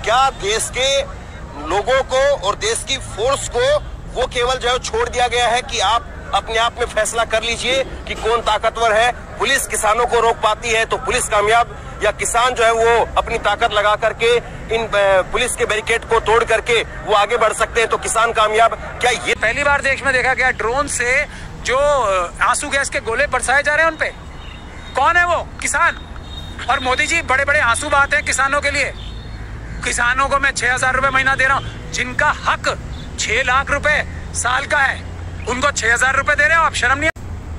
क्या देश के लोगों को और देश की फोर्स को वो केवल जो है छोड़ दिया गया है कि आप अपने आप में फैसला कर लीजिए कि कौन ताकतवर है? पुलिस किसानों को रोक पाती है तो पुलिस कामयाब, या किसान जो है वो अपनी ताकत लगा करके इन पुलिस के बैरिकेड को तोड़ करके वो आगे बढ़ सकते हैं तो किसान कामयाब? क्या ये पहली बार देश में देखा गया ड्रोन से जो आंसू गैस के गोले बरसाए जा रहे हैं उन पे? कौन है वो? किसान। और मोदी जी बड़े बड़े आंसू बहाते हैं किसानों के लिए। किसानों को मैं 6,000 रुपए महीना दे रहा हूँ, जिनका हक 6 लाख रुपए साल का है, उनको 6,000 रुपए दे रहे हो आप? शर्म नहीं?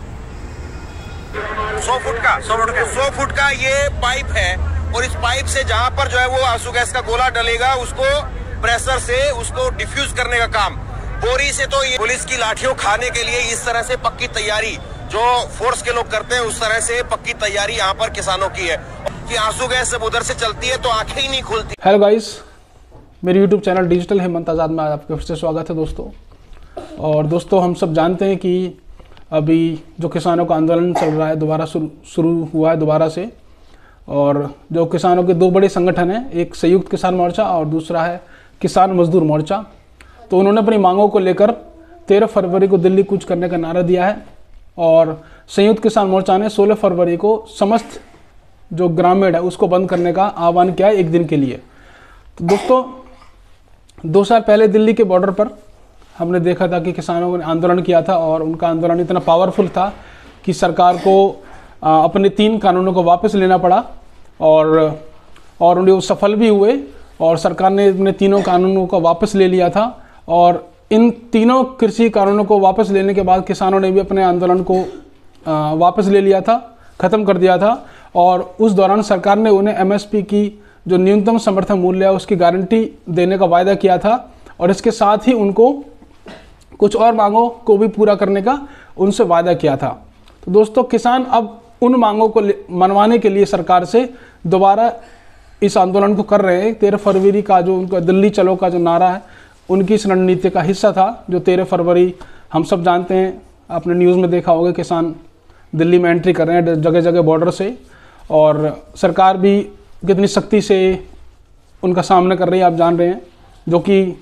100 फुट का ये पाइप है और इस पाइप से जहां पर जो है वो आंसू गैस का गोला डलेगा उसको प्रेशर से उसको डिफ्यूज करने का काम। बोरी से तो ये पुलिस की लाठियों खाने के लिए इस तरह से पक्की तैयारी जो फोर्स के लोग करते हैं, उस तरह से पक्की तैयारी यहाँ पर किसानों की है कि आंसू गैस जब उधर से चलती है तो आंखें ही नहीं खुलती। हेलो गाइस, मेरे YouTube channel digital Hemant Azad में आपका फिर से स्वागत है दोस्तों। और दोस्तों, हम सब जानते हैं कि अभी जो किसानों का आंदोलन चल रहा है दोबारा शुरू हुआ है दोबारा से। और जो किसानों के दो बड़े संगठन हैं, एक संयुक्त किसान मोर्चा और दूसरा है किसान मजदूर मोर्चा। तो उन्होंने अपनी मांगों को लेकर 13 फरवरी को दिल्ली कूच करने का नारा दिया है। और संयुक्त किसान मोर्चा ने 16 फरवरी को समस्त जो ग्रामीण है उसको बंद करने का आह्वान किया है 1 दिन के लिए। तो दोस्तों, 2 साल पहले दिल्ली के बॉर्डर पर हमने देखा था कि किसानों ने आंदोलन किया था और उनका आंदोलन इतना पावरफुल था कि सरकार को अपने 3 कानूनों को वापस लेना पड़ा और उन्हें सफल भी हुए और सरकार ने अपने 3 कानूनों को वापस ले लिया था। और इन 3 कृषि कानूनों को वापस लेने के बाद किसानों ने भी अपने आंदोलन को वापस ले लिया था, ख़त्म कर दिया था। और उस दौरान सरकार ने उन्हें MSP की जो न्यूनतम समर्थन मूल्य है उसकी गारंटी देने का वायदा किया था और इसके साथ ही उनको कुछ और मांगों को भी पूरा करने का उनसे वायदा किया था। तो दोस्तों, किसान अब उन मांगों को मनवाने के लिए सरकार से दोबारा इस आंदोलन को कर रहे हैं। 13 फरवरी का जो उनका दिल्ली चलो का जो नारा है उनकी इस रणनीति का हिस्सा था। जो 13 फरवरी हम सब जानते हैं, आपने न्यूज़ में देखा होगा, किसान दिल्ली में एंट्री कर रहे हैं जगह जगह बॉर्डर से। और सरकार भी कितनी सख्ती से उनका सामना कर रही है आप जान रहे हैं, जो कि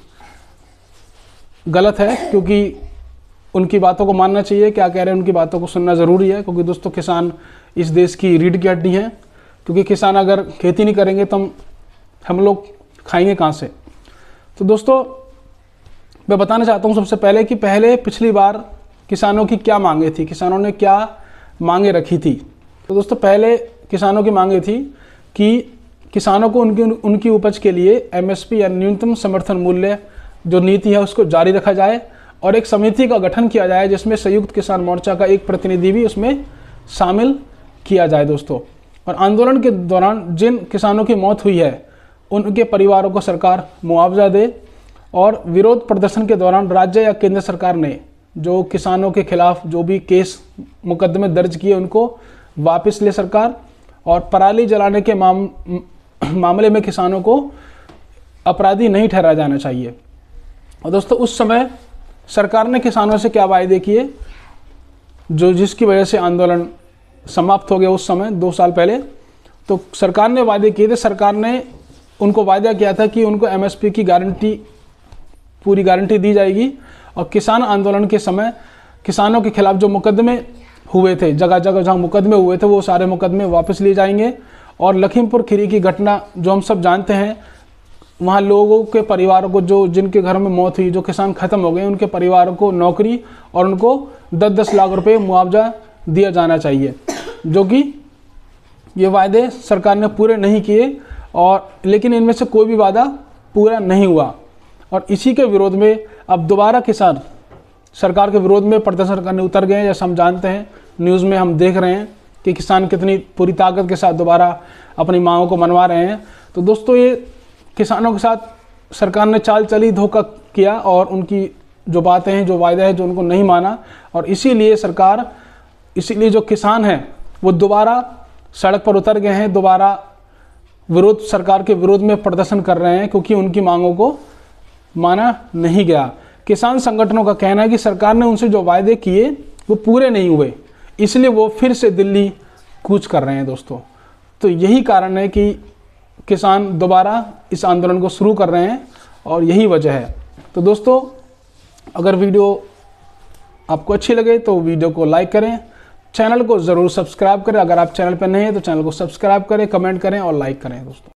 गलत है, क्योंकि उनकी बातों को मानना चाहिए। क्या कह रहे हैं उनकी बातों को सुनना ज़रूरी है, क्योंकि दोस्तों किसान इस देश की रीढ़ की हड्डी हैं। क्योंकि किसान अगर खेती नहीं करेंगे तो हम लोग खाएंगे कहाँ से? तो दोस्तों, मैं बताना चाहता हूँ सबसे पहले कि पिछली बार किसानों की क्या मांगे थी, किसानों ने क्या मांगे रखी थी। तो दोस्तों, पहले किसानों की मांगे थी कि किसानों को उनकी उपज के लिए MSP या न्यूनतम समर्थन मूल्य जो नीति है उसको जारी रखा जाए और एक समिति का गठन किया जाए जिसमें संयुक्त किसान मोर्चा का एक प्रतिनिधि भी उसमें शामिल किया जाए दोस्तों। और आंदोलन के दौरान जिन किसानों की मौत हुई है उनके परिवारों को सरकार मुआवजा दे। और विरोध प्रदर्शन के दौरान राज्य या केंद्र सरकार ने जो किसानों के खिलाफ जो भी केस मुकदमे दर्ज किए उनको वापस ले सरकार। और पराली जलाने के मामले में किसानों को अपराधी नहीं ठहराया जाना चाहिए। और दोस्तों, उस समय सरकार ने किसानों से क्या वायदे किए जो जिसकी वजह से आंदोलन समाप्त हो गया उस समय 2 साल पहले। तो सरकार ने वायदे किए थे, सरकार ने उनको वायदा किया था कि उनको MSP की पूरी गारंटी दी जाएगी। और किसान आंदोलन के समय किसानों के खिलाफ जो मुकदमे हुए थे, जगह जगह जहाँ मुकदमे हुए थे वो सारे मुकदमे वापस लिए जाएंगे। और लखीमपुर खीरी की घटना जो हम सब जानते हैं, वहाँ लोगों के परिवारों को जो जिनके घर में मौत हुई, जो किसान ख़त्म हो गए, उनके परिवारों को नौकरी और उनको 10-10 लाख रुपए मुआवजा दिया जाना चाहिए, जो कि ये वायदे सरकार ने पूरे नहीं किए। और लेकिन इनमें से कोई भी वादा पूरा नहीं हुआ। और इसी के विरोध में अब दोबारा किसान सरकार के विरोध में प्रदर्शन करने उतर गए हैं। जैसे हम जानते हैं, न्यूज़ में हम देख रहे हैं कि किसान कितनी पूरी ताकत के साथ दोबारा अपनी मांगों को मनवा रहे हैं। तो दोस्तों, ये किसानों के साथ सरकार ने चाल चली, धोखा किया और उनकी जो बातें हैं, जो वायदा है, जो उनको नहीं माना। और इसीलिए जो किसान हैं वो दोबारा सड़क पर उतर गए हैं, दोबारा सरकार के विरोध में प्रदर्शन कर रहे हैं, क्योंकि उनकी मांगों को माना नहीं गया। किसान संगठनों का कहना है कि सरकार ने उनसे जो वायदे किए वो पूरे नहीं हुए, इसलिए वो फिर से दिल्ली कूच कर रहे हैं दोस्तों। तो यही कारण है कि किसान दोबारा इस आंदोलन को शुरू कर रहे हैं और यही वजह है। तो दोस्तों, अगर वीडियो आपको अच्छी लगे तो वीडियो को लाइक करें, चैनल को ज़रूर सब्सक्राइब करें। अगर आप चैनल पर नए हैं तो चैनल को सब्सक्राइब करें, कमेंट करें और लाइक करें दोस्तों।